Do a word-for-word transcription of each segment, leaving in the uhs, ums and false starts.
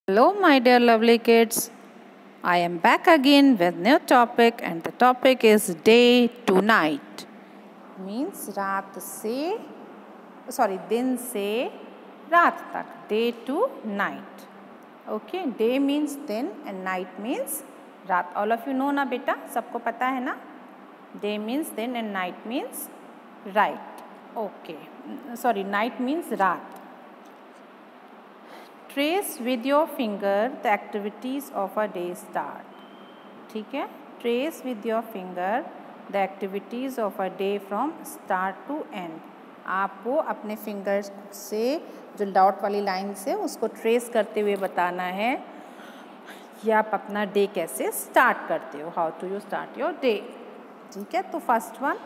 Hello my dear lovely kids, I am back again with new topic and the topic is day to night. Means रात से sorry दिन से रात तक, day to night. Okay, day means दिन and night means रात. All of you know ना बेटा, सबको पता है ना? Day means दिन and night means right. Okay, sorry night means रात. Trace with your finger the activities of a day start. ठीक है, trace with your finger the activities of a day from start to end. आपको अपने finger से जो dot वाली line से उसको ट्रेस करते हुए बताना है कि आप अपना डे कैसे स्टार्ट करते हो. How to you start your day. ठीक है, तो फर्स्ट वन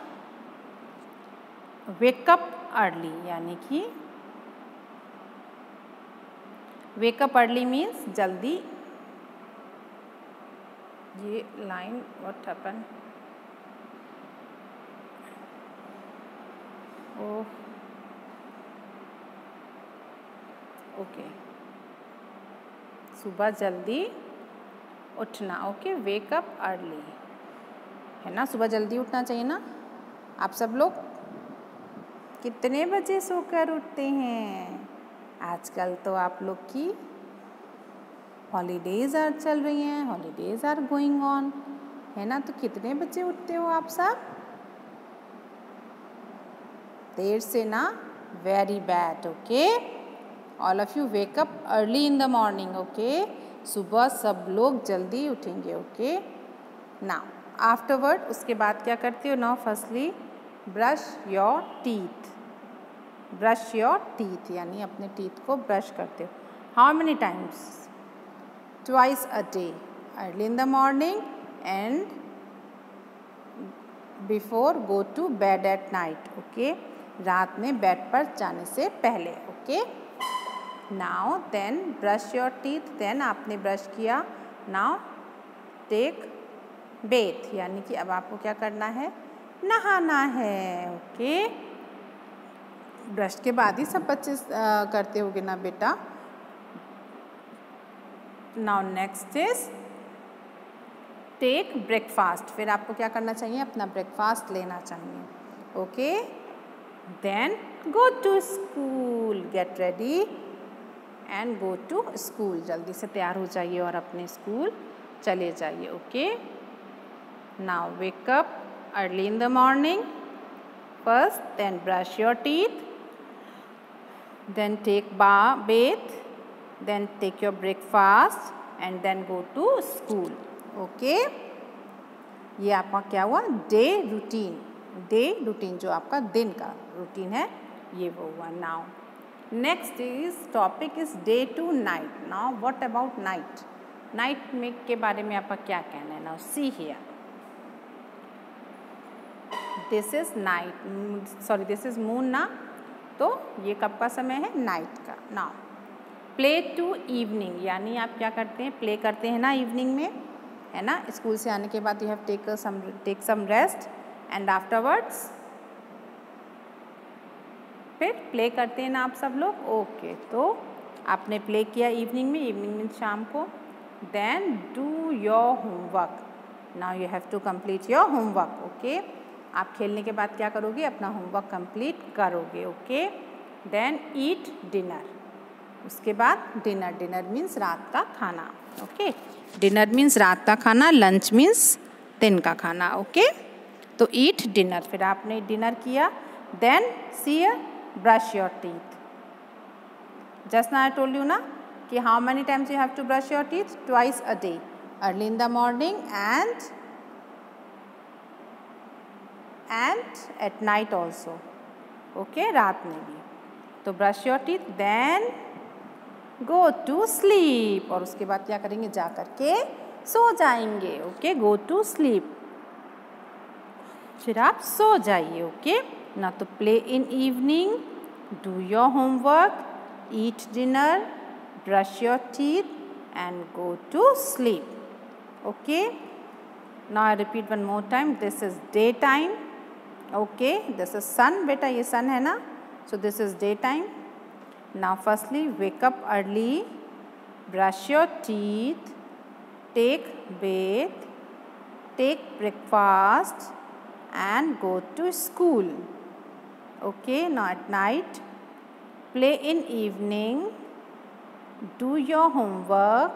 वेकअप अर्ली, यानी कि वेकअप अर्ली मीन्स जल्दी. ये line what happen, oh okay, सुबह जल्दी उठना. ओके, वेकअप अर्ली है ना, सुबह जल्दी उठना चाहिए ना. आप सब लोग कितने बजे सोकर उठते हैं? आजकल तो आप लोग की हॉलीडेज आर चल रही हैं, हॉलीडेज आर गोइंग ऑन, है ना. तो कितने बजे उठते हो आप सब? देर से ना, very bad. Okay, all of you wake up early in the morning. Okay, सुबह सब लोग जल्दी उठेंगे. ओके, नाउ आफ्टरवर्ड उसके बाद क्या करते हो? Now firstly brush your teeth. Brush your teeth यानी अपने टीथ को ब्रश करते हो. How many times? Twice a day, early in the morning and before go to bed at night. Okay, रात में बेड पर जाने से पहले. Okay, now then brush your teeth, then आपने ब्रश किया. नाउ टेक बेथ, यानी कि अब आपको क्या करना है? नहाना है. ओके, ब्रश के बाद ही सब बच्चे करते होगे ना बेटा. Now next is take breakfast. फिर आपको क्या करना चाहिए? अपना ब्रेकफास्ट लेना चाहिए. Okay, then go to school, get ready and go to school. जल्दी से तैयार हो जाइए और अपने स्कूल चले जाइए. Okay, now wake up early in the morning first, then brush your teeth, then take bath, then take your breakfast and then go to school. Okay, ये आपका क्या हुआ? Day routine. डे रूटीन जो आपका दिन का रूटीन है, ये वो हुआ. Now next is topic is day to night. Now what about night? Night में के बारे में आपका क्या कहना है? Now see here, this is night, sorry this is moon ना, तो ये कब का समय है? नाइट का. नाउ प्ले टू इवनिंग, यानी आप क्या करते हैं? प्ले करते हैं ना इवनिंग में, है ना. स्कूल से आने के बाद you have take some take some rest and afterwards फिर प्ले करते हैं ना आप सब लोग. ओके, तो आपने प्ले किया इवनिंग में, इवनिंग में शाम को. Then do your homework. Now you have to complete your homework. Okay, आप खेलने के बाद क्या करोगे? अपना होमवर्क कंप्लीट करोगे. Okay, then eat dinner. उसके बाद डिनर. डिनर मीन्स रात का खाना. ओके, डिनर मीन्स रात का खाना, लंच मीन्स दिन का खाना. ओके, तो ईट डिनर. फिर आपने डिनर किया. Then see brush your teeth. Just now I told you ना कि how many times you have to brush your teeth? Twice a day, early in the morning and and at night also. okay, रात में भी. तो brush your teeth, then go to sleep. और उसके बाद क्या करेंगे? जा कर के सो जाएंगे. okay, go to sleep. फिर आप सो जाइए. okay, ना तो play in evening, do your homework, eat dinner, brush your teeth and go to sleep. okay, now I repeat one more time, this is daytime. Okay, this is sun. बेटा ये sun है ना, so this is daytime. Now firstly wake up early, brush your teeth, take bath, take breakfast and go to school. Okay, now at night, play in evening, do your homework,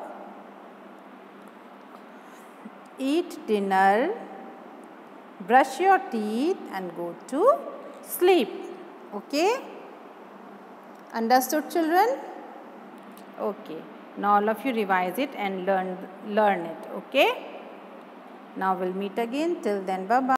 eat dinner, brush your teeth and go to sleep. Okay, understood children? Okay, now all of you revise it and learn learn it. Okay, now we'll meet again. Till then, bye bye.